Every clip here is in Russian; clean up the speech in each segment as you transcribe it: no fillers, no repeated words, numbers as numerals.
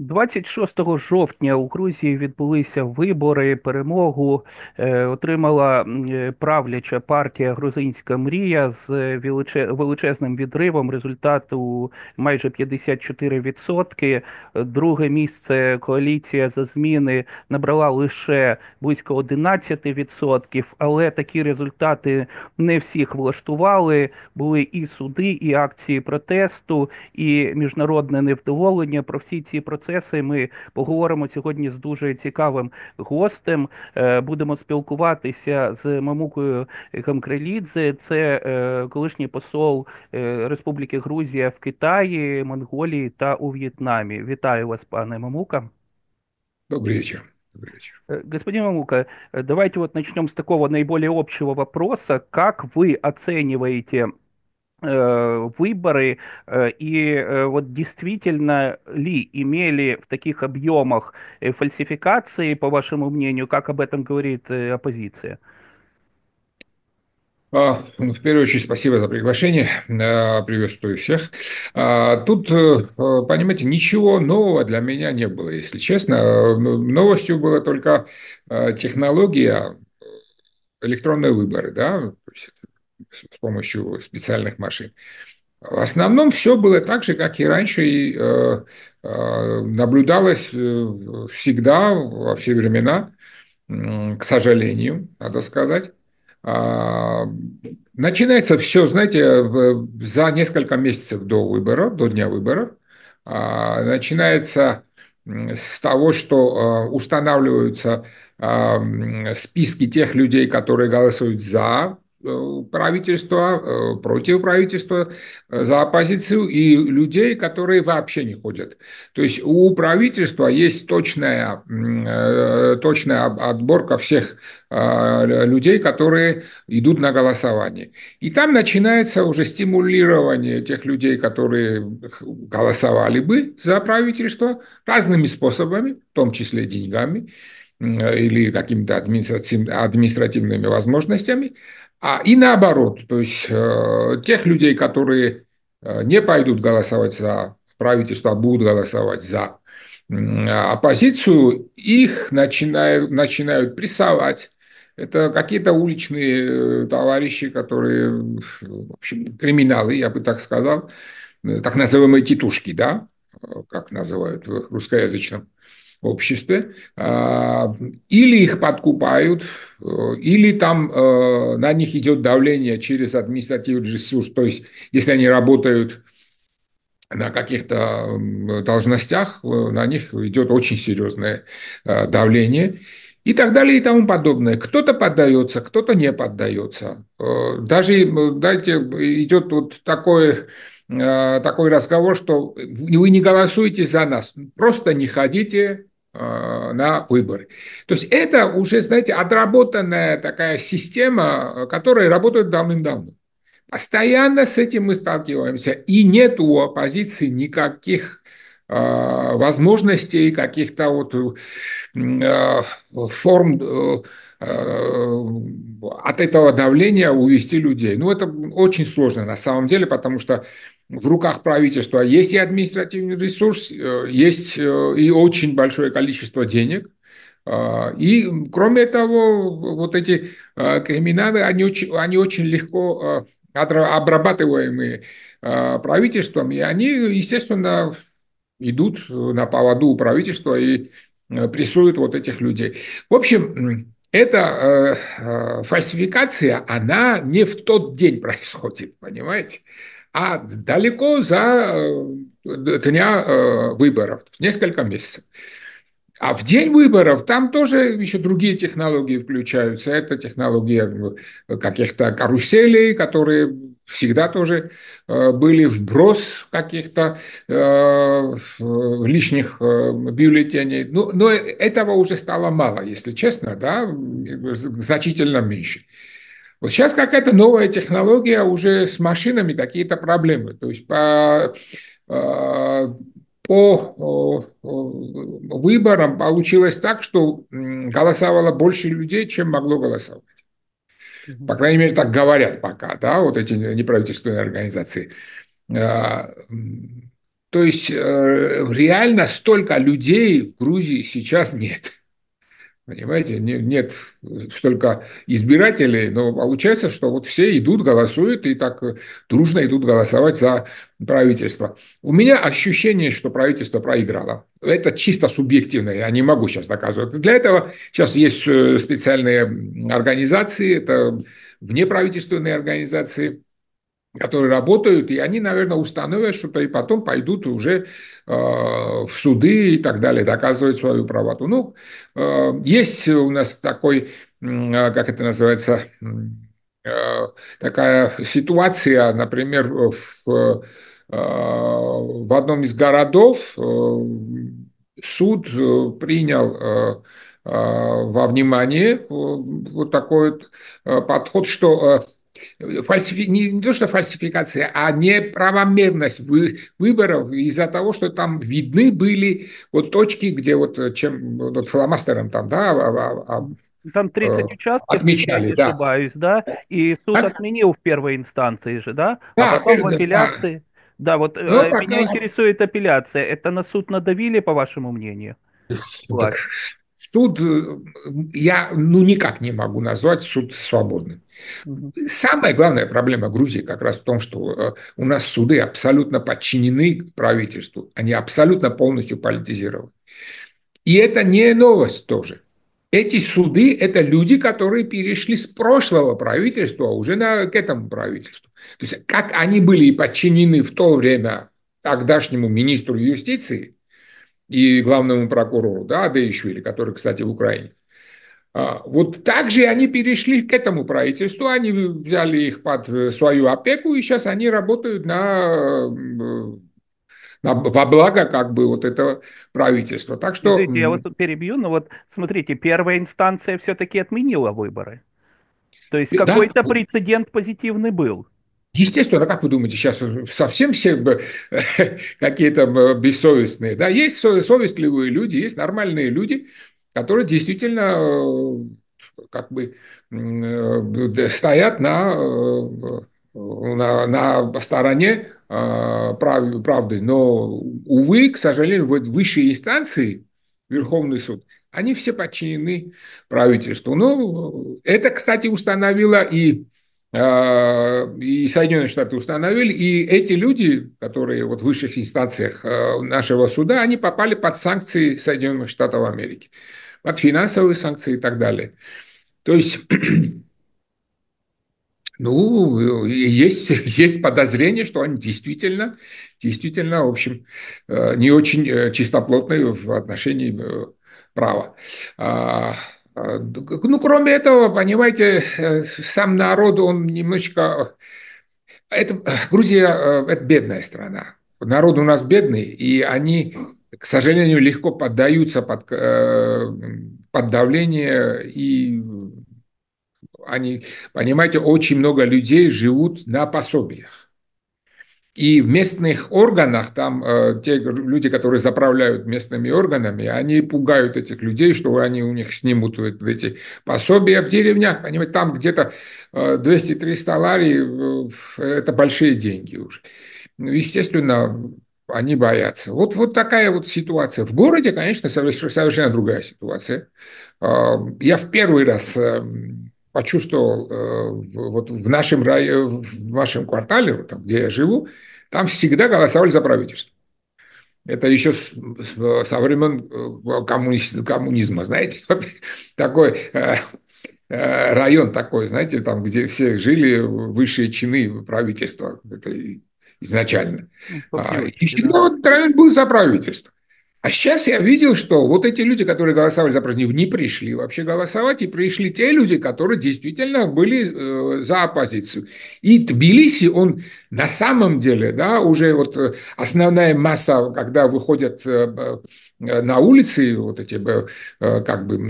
26 жовтня у Грузії відбулися вибори. Перемогу отримала правляча партія Грузинська мрія з величезним відривом. Результату майже 54%. Друге місце коаліція за зміни набрала лише близько 11%. Але такі результати не всіх влаштували. Були і суди, і акції протесту, і міжнародне невдоволення. Про всі ці процеси ми поговоримо сьогодні з дуже цікавим гостем. Будемо спілкуватися з Мамукою Гамкралідзе. Це колишній посол Республіки Грузія в Китаї, Монголії та у В'єтнамі. Вітаю вас, пане Мамука. Добрый вечер. Добрый вечер. Господин Мамука, давайте вот начнем с такого наиболее общего вопроса. Как вы оцениваете выборы, и вот действительно ли имели в таких объемах фальсификации, по вашему мнению, как об этом говорит оппозиция? Ну, в первую очередь, спасибо за приглашение. Приветствую всех. Тут, понимаете, ничего нового для меня не было, если честно. Новостью была только технология электронные выборы, да, то есть с помощью специальных машин. В основном все было так же, как и раньше, и наблюдалось всегда, во все времена, к сожалению, надо сказать. А, Начинается все, знаете, за несколько месяцев до выборов, до дня выборов. Начинается с того, что устанавливаются списки тех людей, которые голосуют за правительство, против правительства, за оппозицию и людей, которые вообще не ходят. То есть у правительства есть точная отборка всех людей, которые идут на голосование. И там начинается уже стимулирование тех людей, которые голосовали бы за правительство разными способами, в том числе деньгами или какими-то административными возможностями, и наоборот, то есть тех людей, которые не пойдут голосовать за правительство, а будут голосовать за оппозицию, их начинают прессовать. Это какие-то уличные товарищи, которые, в общем, криминалы, я бы так сказал, так называемые титушки, да, как называют в русскоязычном обществе, или их подкупают, или там на них идет давление через административный ресурс, то есть если они работают на каких-то должностях, на них идет очень серьезное давление и так далее и тому подобное. Кто-то поддается, кто-то не поддается. Даже, дайте, идет вот такой разговор, что вы не голосуете за нас, просто не ходите на выборы. То есть это уже, знаете, отработанная такая система, которая работает давным-давно. Постоянно с этим мы сталкиваемся, и нет у оппозиции никаких возможностей, каких-то вот форм от этого давления увести людей. Ну, это очень сложно на самом деле, потому что в руках правительства есть и административный ресурс, есть и очень большое количество денег. И, кроме того, вот эти криминалы, они очень легко обрабатываемые правительством, и они, естественно, идут на поводу у правительства и прессуют вот этих людей. В общем, эта фальсификация, она не в тот день происходит, понимаете, а далеко за дня выборов, несколько месяцев. А в день выборов там тоже еще другие технологии включаются. Это технология каких-то каруселей, которые всегда тоже были вброс каких-то лишних бюллетеней. Но этого уже стало мало, если честно, да, значительно меньше. Вот сейчас какая-то новая технология уже с машинами какие-то проблемы. То есть по выборам получилось так, что голосовало больше людей, чем могло голосовать. По крайней мере, так говорят пока, да, вот эти неправительственные организации. То есть реально столько людей в Грузии сейчас нет. Понимаете, нет столько избирателей, но получается, что вот все идут, голосуют и так дружно идут голосовать за правительство. У меня ощущение, что правительство проиграло. Это чисто субъективно, я не могу сейчас доказывать. Для этого сейчас есть специальные организации, это внеправительственные организации, которые работают, и они, наверное, установят что-то, и потом пойдут уже в суды и так далее, доказывать свою правоту. Ну, есть у нас такой, как это называется, такая ситуация, например, в одном из городов суд принял во внимание вот такой вот подход, что не то, что фальсификация, а неправомерность выборов из-за того, что там видны были вот точки, где вот чем вот фломастером там, да, Там 30 участков, если я не отмечали, да. ошибаюсь, да, и суд Так? отменил в первой инстанции же, да, а Да, потом в да. апелляции. Да, вот Ну, так, меня интересует апелляция. Это на суд надавили, по вашему мнению, так власть? суд, я ну никак не могу назвать суд свободным. Мгм. Самая главная проблема Грузии как раз в том, что у нас суды абсолютно подчинены правительству, они абсолютно полностью политизированы. И это не новость тоже. Эти суды – это люди, которые перешли с прошлого правительства уже к этому правительству. То есть, как они были подчинены в то время тогдашнему министру юстиции и главному прокурору, да, Адаишвили, который, кстати, в Украине. Вот так же они перешли к этому правительству, они взяли их под свою опеку, и сейчас они работают во благо как бы вот этого правительства. Так что Извините, я вас тут перебью, но вот смотрите, первая инстанция все-таки отменила выборы. То есть да, какой-то прецедент позитивный был. естественно, как вы думаете, сейчас совсем все какие-то бессовестные? Да, есть совестливые люди, есть нормальные люди, которые действительно как бы стоят на стороне правды. Но, увы, к сожалению, вот высшие инстанции, Верховный суд, они все подчинены правительству. Ну, это, кстати, установила и Соединенные Штаты установили, и эти люди, которые вот в высших инстанциях нашего суда, они попали под санкции Соединенных Штатов Америки, под финансовые санкции и так далее. То есть, ну, есть подозрение, что они действительно, в общем, не очень чистоплотные в отношении права. Ну, кроме этого, понимаете, сам народ, он немножечко Грузия это бедная страна. Народ у нас бедный, и они, к сожалению, легко поддаются под давление, и они, понимаете, очень много людей живут на пособиях. И в местных органах, там те люди, которые заправляют местными органами, они пугают этих людей, что они у них снимут вот эти пособия в деревнях. Понимаете, там где-то 200-300 лари, это большие деньги уже. Ну, естественно, они боятся. Вот такая вот ситуация. В городе, конечно, совершенно другая ситуация. Я в первый раз почувствовал вот в нашем районе, в нашем квартале, вот там, где я живу, там всегда голосовали за правительство. Это еще со времен коммунизма, знаете, вот такой район такой, знаете, там, где все жили высшие чины правительства, это изначально. По И привычке, да. всегда вот район был за правительство. А сейчас я видел, что вот эти люди, которые голосовали за правительство, не пришли вообще голосовать, и пришли те люди, которые действительно были за оппозицию. И Тбилиси, он на самом деле, да, уже вот основная масса, когда выходят на улицы, вот эти как бы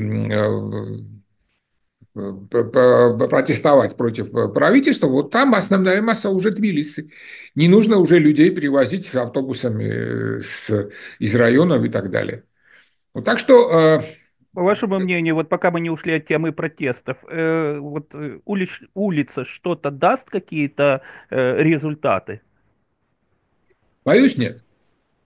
протестовать против правительства, вот там основная масса уже Тбилиси. Не нужно уже людей перевозить автобусами из районов и так далее. Вот так что По вашему мнению, вот пока мы не ушли от темы протестов, вот улица что-то даст какие-то результаты? боюсь, нет.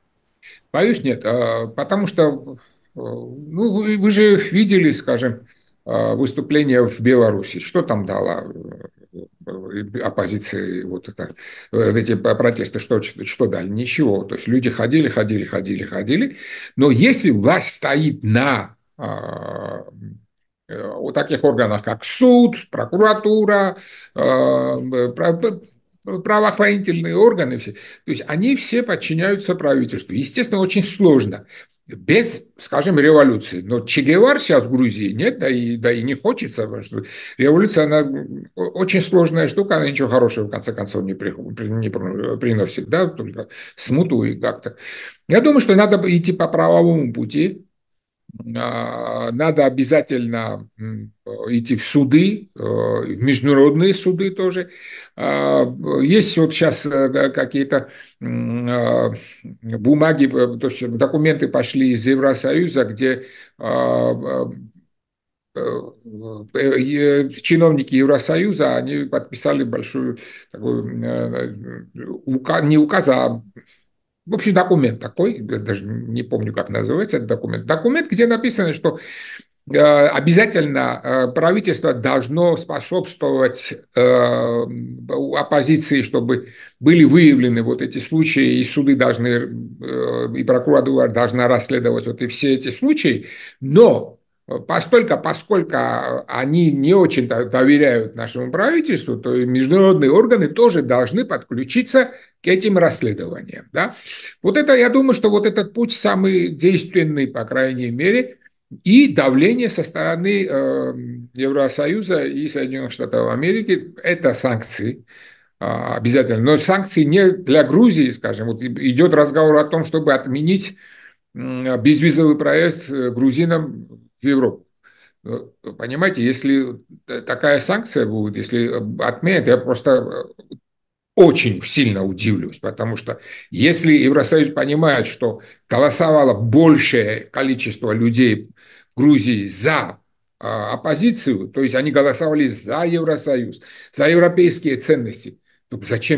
Боюсь, нет, потому что, ну, вы же видели, скажем, выступление в Беларуси. Что там дала оппозиции вот это, эти протесты, что дали? Ничего. То есть люди ходили, ходили, ходили, ходили. Но если власть стоит на вот таких органах, как суд, прокуратура, правоохранительные органы, все, то есть они все подчиняются правительству. Естественно, очень сложно. Без, скажем, революции. Но Че Гевар сейчас в Грузии нет, да и не хочется, потому что революция, она очень сложная штука, она ничего хорошего, в конце концов, не приносит, да, только смуту и как-то. Я думаю, что надо идти по правовому пути, надо обязательно идти в суды, в международные суды тоже. Есть вот сейчас какие-то бумаги, то есть документы пошли из Евросоюза, где чиновники Евросоюза, они подписали большую такую, не указ, а в общем, документ такой, я даже не помню, как называется этот документ. Документ, где написано, что обязательно правительство должно способствовать оппозиции, чтобы были выявлены вот эти случаи, и суды должны, и прокуратура должна расследовать вот и все эти случаи, но поскольку они не очень доверяют нашему правительству, то и международные органы тоже должны подключиться к этим расследованиям. Да? Вот это, я думаю, что вот этот путь самый действенный, по крайней мере, и давление со стороны Евросоюза и Соединенных Штатов Америки – это санкции обязательно. Но санкции не для Грузии, скажем. Вот идет разговор о том, чтобы отменить безвизовый проезд грузинам в Европу. Понимаете, если такая санкция будет, если отменят, я просто очень сильно удивлюсь, потому что если Евросоюз понимает, что голосовало большее количество людей в Грузии за оппозицию, то есть они голосовали за Евросоюз, за европейские ценности, то зачем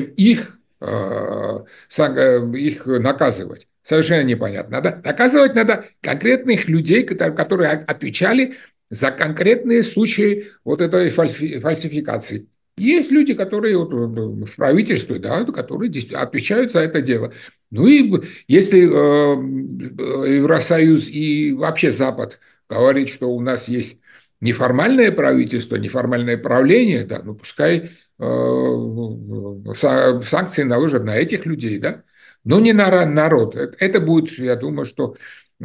их наказывать? Совершенно непонятно. Да? Наказывать надо конкретных людей, которые отвечали за конкретные случаи вот этой фальсификации. Есть люди, которые вот в правительстве, да, которые отвечают за это дело. Ну и если Евросоюз и вообще Запад говорит, что у нас есть неформальное правительство, неформальное правление, да, ну пускай санкции наложат на этих людей, да, но не на народ. Это будет, я думаю, что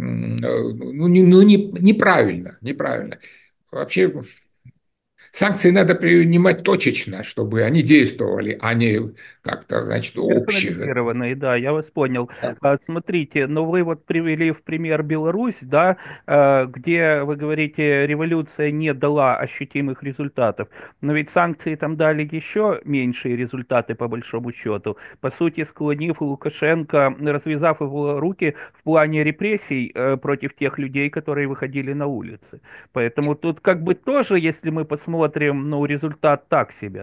неправильно, неправильно. Вообще санкции надо принимать точечно, чтобы они действовали, а не как-то, значит, общие. Персонализированные, да, я вас понял. Смотрите, но вы вот привели в пример Беларусь, да, где, вы говорите, революция не дала ощутимых результатов, но ведь санкции там дали еще меньшие результаты по большому счету. По сути, склонив Лукашенко, развязав его руки в плане репрессий против тех людей, которые выходили на улицы. Поэтому тут как бы тоже, если мы посмотрим, ну, результат так себе.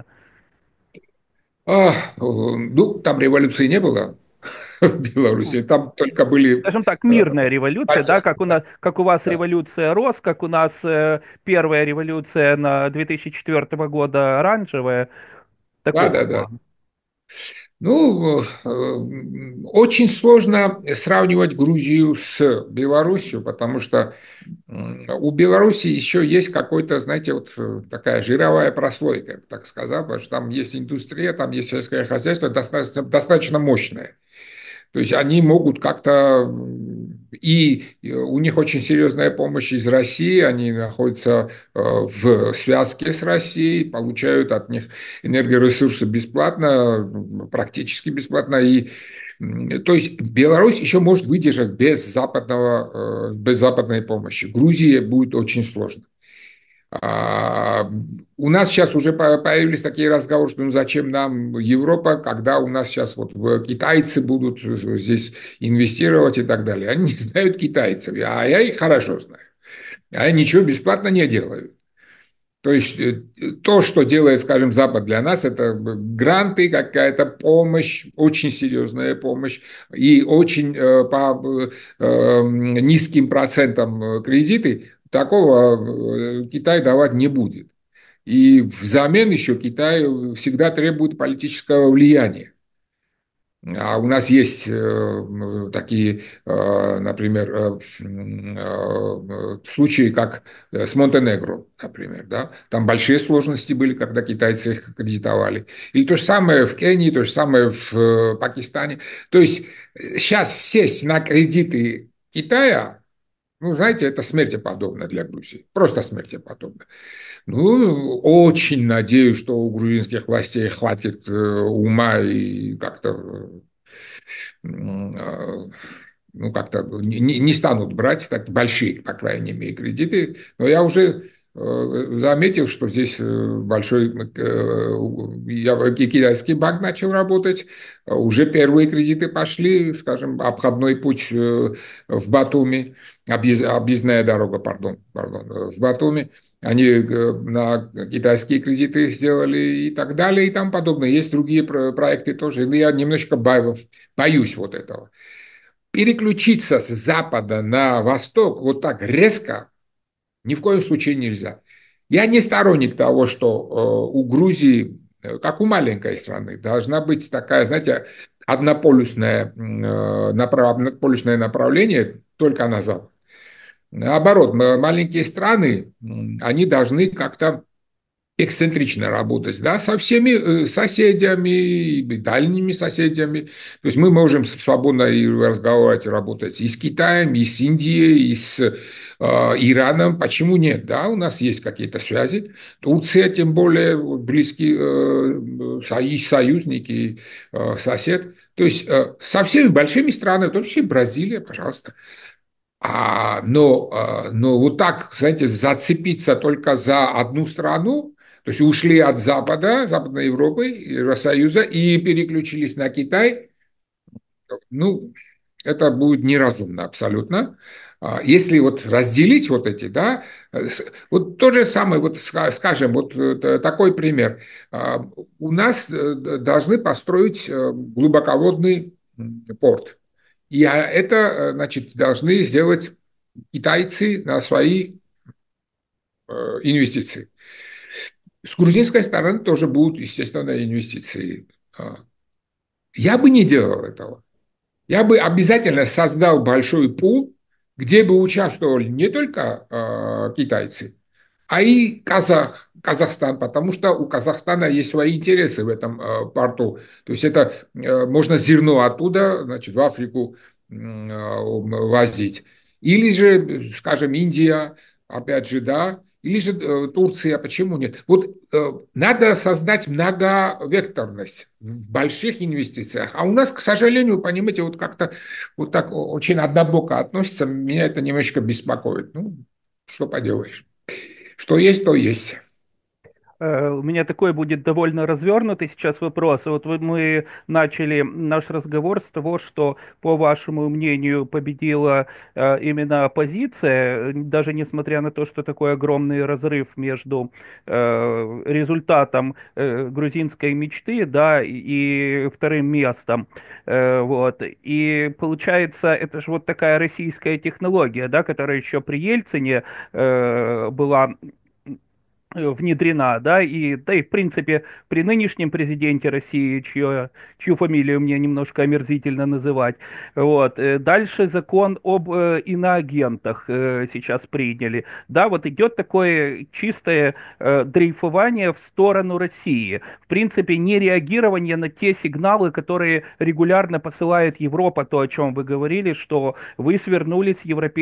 Ну, там революции не было в Беларуси, там только были Скажем так, э, мирная революция, да, протесты. как у нас, как у вас Да, революция РОС, как у нас первая революция на 2004 года оранжевая, да, такого да. Да. плана. Ну, очень сложно сравнивать Грузию с Белоруссией, потому что у Беларуси еще есть какой-то, знаете, вот такая жировая прослойка, я бы так сказал, потому что там есть индустрия, там есть сельское хозяйство достаточно мощное. То есть они могут как-то, и у них очень серьезная помощь из России, они находятся в связке с Россией, получают от них энергоресурсы бесплатно, практически бесплатно. И, то есть Беларусь еще может выдержать без западной помощи. Грузии будет очень сложно. А, У нас сейчас уже появились такие разговоры, что ну зачем нам Европа, когда у нас сейчас вот китайцы будут здесь инвестировать и так далее. Они не знают китайцев, а я их хорошо знаю. А ничего бесплатно не делаю. То есть то, что делает, скажем, Запад для нас, это гранты, какая-то помощь, очень серьезная помощь и очень по низким процентам кредиты. Такого Китай давать не будет. И взамен еще Китай всегда требует политического влияния. А у нас есть такие, например, случаи, как с Монтенегро, например, да? Там большие сложности были, когда китайцы их кредитовали. Или то же самое в Кении, то же самое в Пакистане. То есть сейчас сесть на кредиты Китая, ну, знаете, это смерти подобно для Грузии. Просто смерти подобно. Ну, очень надеюсь, что у грузинских властей хватит ума и как-то ну, как-то не станут брать так большие, по крайней мере, кредиты. Но я уже заметил, что здесь большой китайский банк начал работать, уже первые кредиты пошли, скажем, обходной путь в Батуми, объездная дорога, пардон, в Батуми. Они на китайские кредиты сделали и так далее, и там подобное. Есть другие проекты тоже. Но я немножко боюсь вот этого. Переключиться с запада на восток вот так резко ни в коем случае нельзя. Я не сторонник того, что у Грузии, как у маленькой страны, должна быть такая, знаете, однополюсное направление только на запад. Наоборот, маленькие страны, они должны как-то эксцентрично работать, да, со всеми соседями, и дальними соседями. То есть мы можем свободно и разговаривать, и работать и с Китаем, и с Индией, и с Ираном. Почему нет? Да, у нас есть какие-то связи. Турция, тем более, близкий союзник и сосед. То есть со всеми большими странами, в том числе и Бразилия, пожалуйста. Но вот так, знаете, зацепиться только за одну страну, то есть ушли от Запада, Западной Европы, Евросоюза и переключились на Китай, ну, это будет неразумно абсолютно. Если вот разделить вот эти, да, вот то же самое, вот скажем, вот такой пример. У нас должны построить глубоководный порт. И это, значит, должны сделать китайцы на свои инвестиции. С грузинской стороны тоже будут, естественно, инвестиции. Я бы не делал этого. Я бы обязательно создал большой пул, где бы участвовали не только китайцы, а и Казахстан, потому что у Казахстана есть свои интересы в этом порту. То есть это можно зерно оттуда, значит, в Африку возить. Или же, скажем, Индия, опять же, да, или же Турция, почему нет? Вот надо создать многовекторность в больших инвестициях. А у нас, к сожалению, понимаете, вот как-то вот так очень однобоко относится, меня это немножко беспокоит. Ну, что поделаешь. Что есть, то есть. У меня такой будет довольно развернутый сейчас вопрос. Вот мы начали наш разговор с того, что, по вашему мнению, победила именно оппозиция, даже несмотря на то, что такой огромный разрыв между результатом грузинской мечты, да, и вторым местом. Вот. И получается, это же вот такая российская технология, да, которая еще при Ельцине была внедрена, да, и в принципе, при нынешнем президенте России, чью фамилию мне немножко омерзительно называть, вот, дальше закон об иноагентах сейчас приняли, да, вот идет такое чистое дрейфование в сторону России, в принципе, не реагирование на те сигналы, которые регулярно посылает Европа, то, о чем вы говорили, что вы свернули с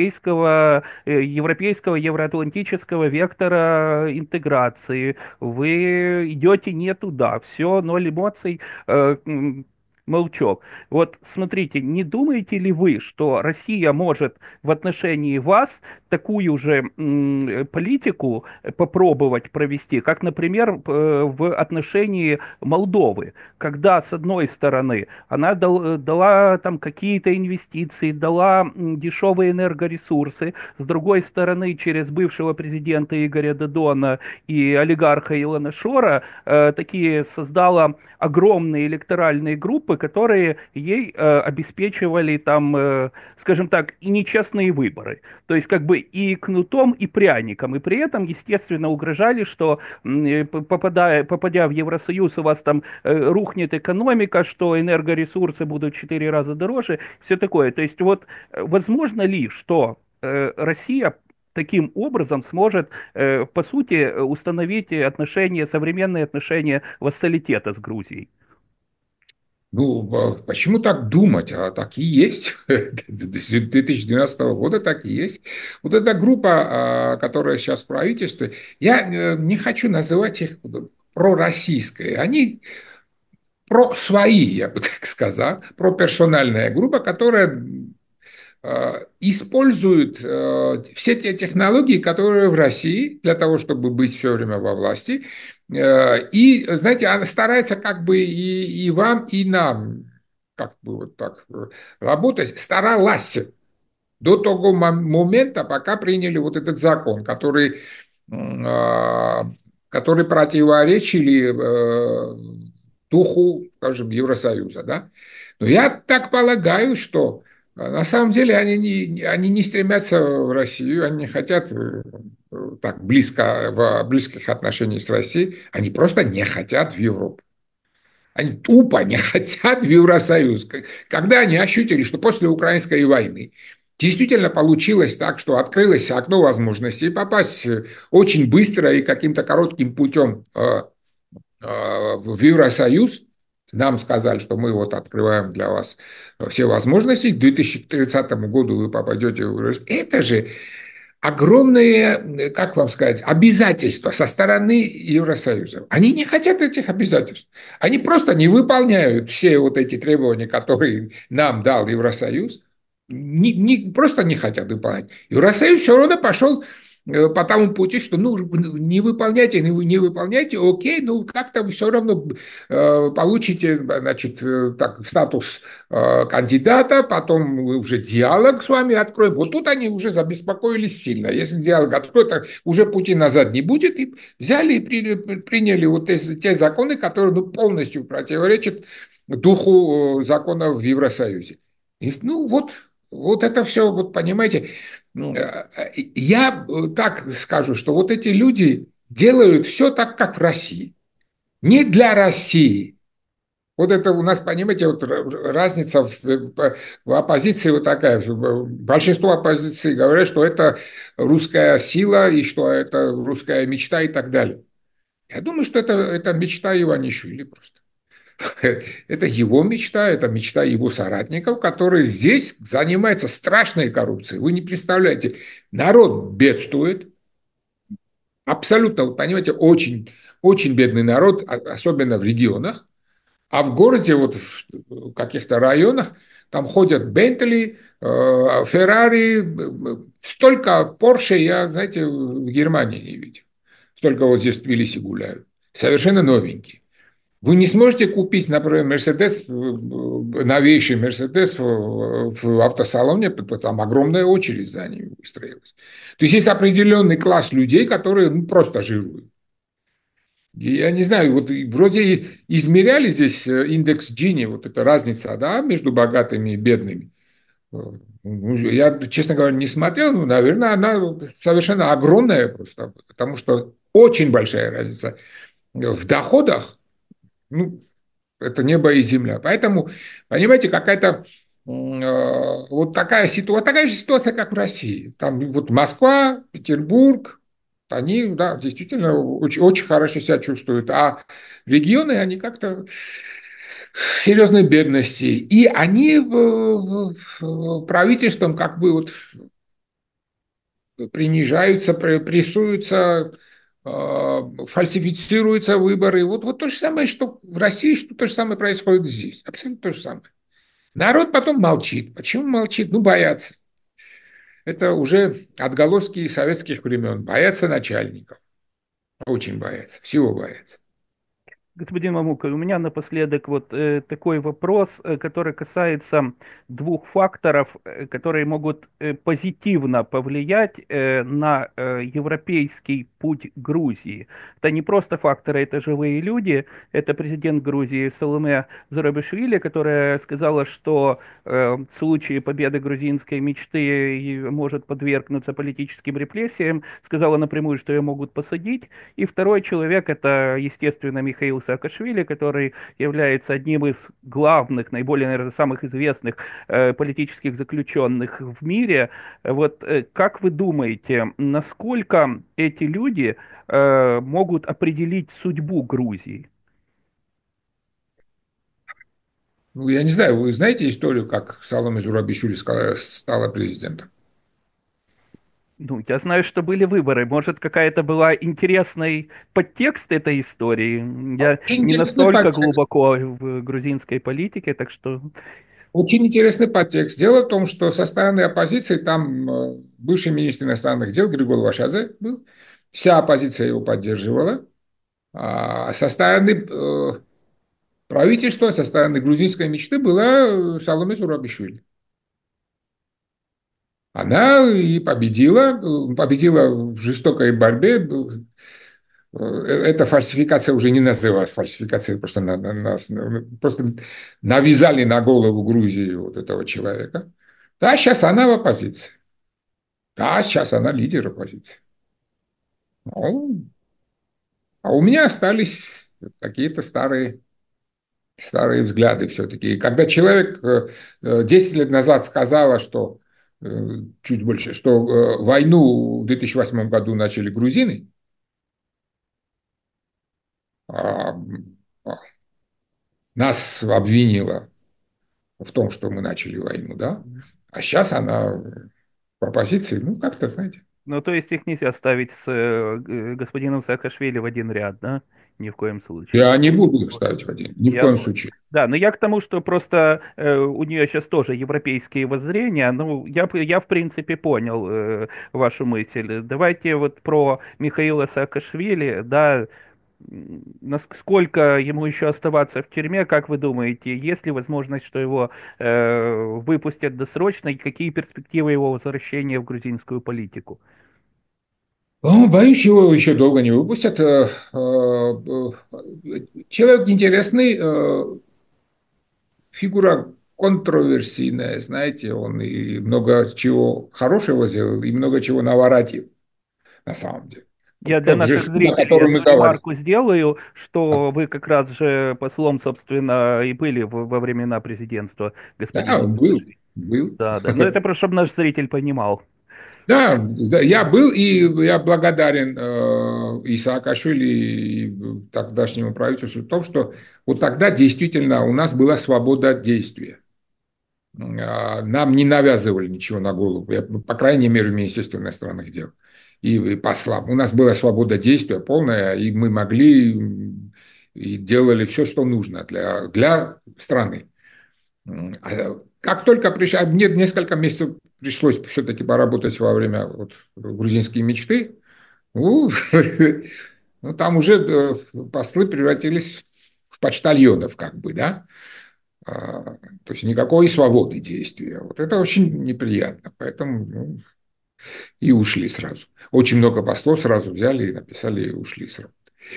европейского евроатлантического вектора интеграции, вы идете не туда, все, ноль эмоций, молчок. Вот смотрите, не думаете ли вы, что Россия может в отношении вас такую же политику попробовать провести, как, например, в отношении Молдовы, когда, с одной стороны, она дала там какие-то инвестиции, дала дешевые энергоресурсы, с другой стороны, через бывшего президента Игоря Додона и олигарха Илона Шора такие создала огромные электоральные группы, которые ей обеспечивали там, скажем так, и нечестные выборы. То есть как бы и кнутом, и пряником. И при этом, естественно, угрожали, что попадя в Евросоюз, у вас там рухнет экономика, что энергоресурсы будут в 4 раза дороже, все такое. То есть вот возможно ли, что Россия таким образом сможет, по сути, установить отношения, современные отношения вассалитета с Грузией? Ну, почему так думать? А так и есть. С 2012 года так и есть. Вот эта группа, которая сейчас в правительстве, я не хочу называть их пророссийской. Они про свои, я бы так сказал, про персональная группа, которая используют все те технологии, которые в России для того, чтобы быть все время во власти. И, знаете, она старается как бы и вам, и нам как бы вот так работать, старалась до того момента, пока приняли вот этот закон, а, который противоречили духу, скажем, Евросоюза, да. Но я так полагаю, что на самом деле они не стремятся в Россию, они не хотят так близко, в близких отношениях с Россией, они просто не хотят в Европу. Они тупо не хотят в Евросоюз. Когда они ощутили, что после украинской войны действительно получилось так, что открылось окно возможностей попасть очень быстро и каким-то коротким путем в Евросоюз, нам сказали, что мы вот открываем для вас все возможности, к 2030 году вы попадете в Евросоюз. Это же огромные, как вам сказать, обязательства со стороны Евросоюза. Они не хотят этих обязательств. Они просто не выполняют все вот эти требования, которые нам дал Евросоюз. Просто не хотят выполнять. Евросоюз все равно пошел по тому пути, что ну, не выполняйте, не выполняйте, окей, ну как-то вы все равно получите, значит, так, статус кандидата, потом мы уже диалог с вами откроем. Вот тут они уже забеспокоились сильно. Если диалог откроют, то уже пути назад не будет. И взяли и приняли вот те законы, которые ну, полностью противоречат духу законов в Евросоюзе. И, ну вот это все, вот понимаете, я так скажу, что вот эти люди делают все так, как в России. Не для России. Вот это у нас, понимаете, вот разница в оппозиции вот такая. Большинство оппозиции говорят, что это русская сила и что это русская мечта и так далее. Я думаю, что это мечта Иванишвили просто. Это его мечта, это мечта его соратников, которые здесь занимаются страшной коррупцией. Вы не представляете, народ бедствует, абсолютно, вот понимаете, очень, очень бедный народ, особенно в регионах, а в городе, вот в каких-то районах, там ходят Бентли, Феррари, столько Порше я, знаете, в Германии не видел. Столько вот здесь в Тбилиси гуляют. Совершенно новенькие. Вы не сможете купить, например, Мерседес, новейший Мерседес в автосалоне, там огромная очередь за ним выстроилась. То есть есть определенный класс людей, которые ну, просто жируют. И я не знаю, вот вроде измеряли здесь индекс Джини, вот эта разница, да, между богатыми и бедными. Ну, я, честно говоря, не смотрел, но, наверное, она совершенно огромная просто, потому что очень большая разница в доходах, ну, это небо и земля. Поэтому, понимаете, какая-то вот такая же ситуация, как в России. Там вот Москва, Петербург, они, да, действительно очень, очень хорошо себя чувствуют. А регионы, они как-то в серьезной бедности. И они правительством как бы вот принижаются, прессуются фальсифицируются выборы. Вот то же самое, что в России, что то же самое происходит здесь. Абсолютно то же самое. Народ потом молчит. Почему молчит? Ну, боятся. Это уже отголоски советских времен. Боятся начальников. Очень боятся. Всего боятся. Господин Мамука, у меня напоследок вот такой вопрос, который касается двух факторов, которые могут позитивно повлиять на европейский путь Грузии. Это не просто факторы, это живые люди. Это президент Грузии Саломе Зурабишвили, которая сказала, что в случае победы грузинской мечты может подвергнуться политическим репрессиям. Сказала напрямую, что ее могут посадить. И второй человек — это, естественно, Михаил Саакашвили, который является одним из главных, наиболее, наверное, самых известных политических заключенных в мире. Вот как вы думаете, насколько эти люди могут определить судьбу Грузии? Ну, я не знаю, вы знаете историю, как Саломе Зурабишвили стала президентом? Ну, я знаю, что были выборы. Может, какая-то была интересный подтекст этой истории. Я Очень не интересный настолько подтекст. глубоко в грузинской политике, так что... Очень интересный подтекст. Дело в том, что со стороны оппозиции там бывший министр иностранных дел Григорий Вашадзе был. Вся оппозиция его поддерживала. А со стороны правительства, со стороны грузинской мечты была Саломе Зурабишвили. Она и победила, победила в жестокой борьбе. Эта фальсификация уже не называлась фальсификацией, просто, просто навязали на голову Грузии вот этого человека. Да, сейчас она в оппозиции. Да, сейчас она лидер оппозиции. Ну, а у меня остались какие-то старые взгляды все-таки. И когда человек 10 лет назад сказала, что чуть больше, что войну в 2008 году начали грузины, а, а, нас обвинила в том, что мы начали войну, да, а сейчас она в оппозиции, ну, как-то, знаете. Ну, то есть их нельзя ставить с господином Саакашвили в один ряд, да? Ни в коем случае. Я не буду их ставить в один, ни в Я коем понял. случае. Да, но я к тому, что просто у нее сейчас тоже европейские воззрения. Ну, я в принципе понял вашу мысль. Давайте вот про Михаила Саакашвили, да, насколько ему еще оставаться в тюрьме, как вы думаете, есть ли возможность, что его выпустят досрочно, и какие перспективы его возвращения в грузинскую политику? Ну, боюсь, его еще долго не выпустят. Человек интересный, фигура контроверсийная, знаете, он и много чего хорошего сделал, и много чего наворотил, на самом деле. Я для Тот же наших суд, о зрителей котором мы одну говорим. ремарку сделаю, что вы как раз же послом, собственно, и были во времена президентства Да, господина он Саакашвили. был. Да, да. Но это просто, чтобы наш зритель понимал. Да, да, я был, и я благодарен и Саакашвили, и тогдашнему правительству в том, что вот тогда действительно у нас была свобода действия. Нам не навязывали ничего на голову, по крайней мере, в Министерстве иностранных дел и послам. У нас была свобода действия полная, и мы могли и делали все, что нужно для страны. Как только пришли, мне несколько месяцев пришлось все-таки поработать во время вот, грузинской мечты, ну, ну, там уже послы превратились в почтальонов, как бы, да. То есть никакой свободы действия. Вот это очень неприятно. Поэтому ну, и ушли сразу. Очень много послов сразу взяли и написали и ушли сразу.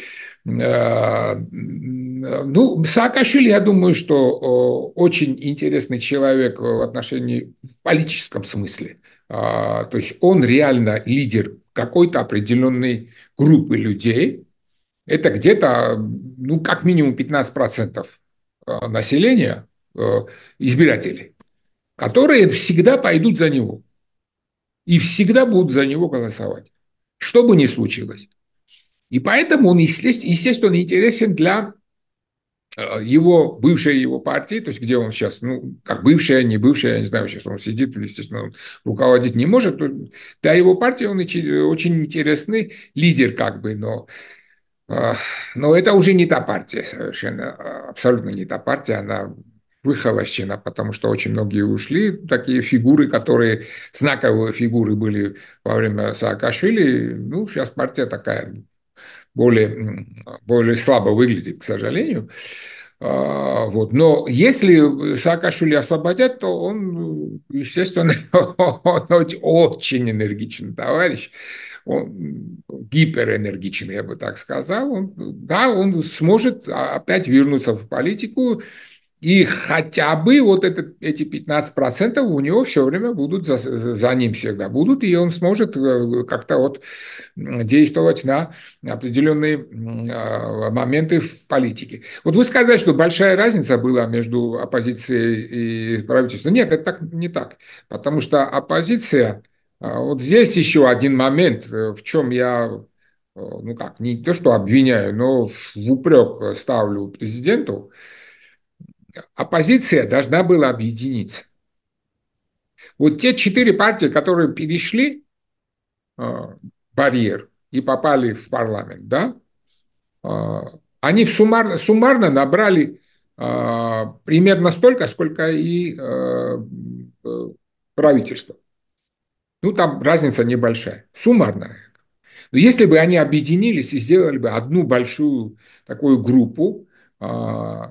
Ну, Саакашвили, я думаю, что очень интересный человек в отношении в политическом смысле. То есть он реально лидер какой-то определенной группы людей. Это где-то, ну, как минимум 15% населения, избирателей, которые всегда пойдут за него и всегда будут за него голосовать, что бы ни случилось. И поэтому он, естественно, интересен для его, бывшая его партия, то есть где он сейчас, ну, как бывшая, не бывшая, я не знаю, сейчас он сидит, естественно, он руководить не может, для его партии он очень интересный лидер, как бы, а, но это уже не та партия совершенно, абсолютно не та партия, она выхолощена, потому что очень многие ушли, такие фигуры, которые, знаковые фигуры были во время Саакашвили, ну, сейчас партия такая более слабо выглядит, к сожалению. Вот. Но если Саакашвили освободят, то он, естественно, он очень энергичный товарищ, он гиперэнергичный, я бы так сказал. Да, он сможет опять вернуться в политику, и хотя бы вот эти 15% у него все время будут за ним всегда будут, и он сможет как-то вот действовать на определенные моменты в политике. Вот вы сказали, что большая разница была между оппозицией и правительством. Нет, это так, не так. Потому что оппозиция, вот здесь еще один момент, в чем я, ну как, не то что обвиняю, но в упрек ставлю президенту. Оппозиция должна была объединиться. Вот те 4 партии, которые перешли барьер и попали в парламент, да, они суммарно набрали примерно столько, сколько и правительство. Ну, там разница небольшая, суммарная. Но если бы они объединились и сделали бы одну большую такую группу, а,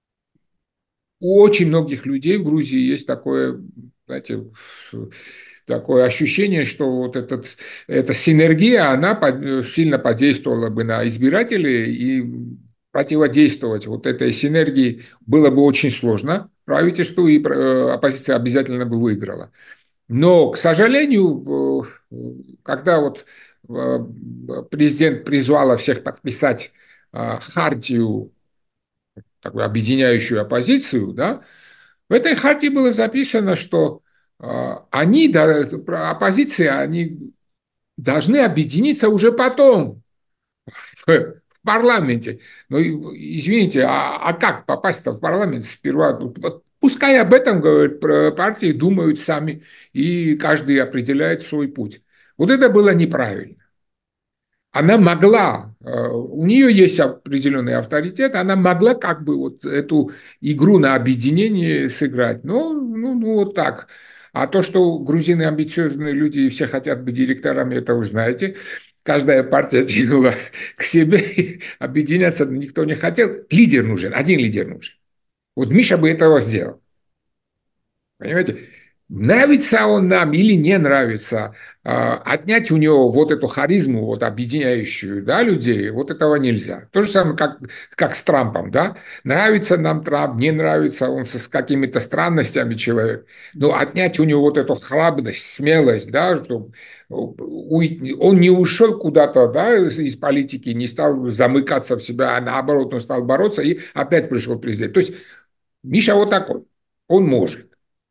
у очень многих людей в Грузии есть такое, знаете, такое ощущение, что вот эта синергия, она сильно подействовала бы на избирателей, и противодействовать вот этой синергии было бы очень сложно правительству, и оппозиция обязательно бы выиграла. Но, к сожалению, когда вот президент призвала всех подписать хартию, такую объединяющую оппозицию, да, в этой хартии было записано, что они, да, оппозиция, они должны объединиться уже потом в парламенте. Но извините, а как попасть-то в парламент сперва? Вот пускай об этом, говорят, партии думают сами, и каждый определяет свой путь. Вот это было неправильно. Она могла, у нее есть определенный авторитет, она могла как бы вот эту игру на объединение сыграть. Ну вот так. А то, что грузины амбициозные люди и все хотят быть директорами, это вы знаете. Каждая партия тянула к себе, объединяться никто не хотел. Лидер нужен, один лидер нужен. Вот Миша бы этого сделал. Понимаете? Нравится он нам или не нравится, отнять у него вот эту харизму, вот объединяющую, да, людей, вот этого нельзя. То же самое, как с Трампом, да. Нравится нам Трамп, не нравится он с какими-то странностями человек, но отнять у него вот эту храбрость, смелость, да, чтобы он не ушел куда-то, да, из политики, не стал замыкаться в себя, а наоборот, он стал бороться и опять пришел президент. То есть Миша вот такой, он может.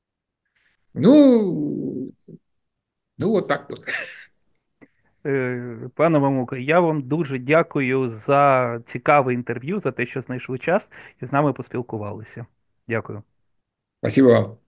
Ну, ну от так от. Пане Мамука, я вам дуже дякую за цікаве інтерв'ю, за те, що знайшли час і з нами поспілкувалися. Дякую. Спасибо вам.